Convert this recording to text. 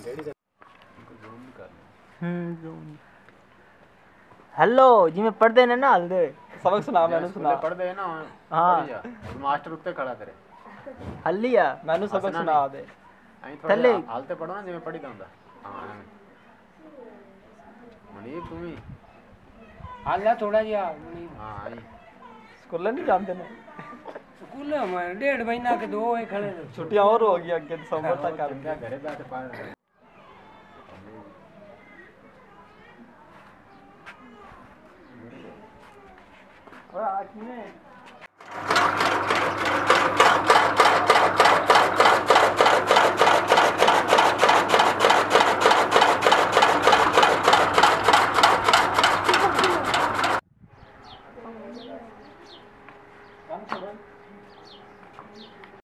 Hello जिमें पढ़दे ने ना हलदे सबक सुना मैंने सुना पढ़दे है ना। हाँ मास्टर उत्ते खड़ा तेरे हलिया मैंने सबक सुना दे थल्ले हालते पढ़ो ना जिमें पढ़ी दा हां मनीब तुम्ही हाल थोड़ा जिहा मनीब हां आई स्कूल नहीं जानते ने स्कूल में 1.5 महीना के 2 है खड़े छुट्टियां और हो गई अगे दिसंबर तक कर क्या घरे बैठे पढ़ और आज में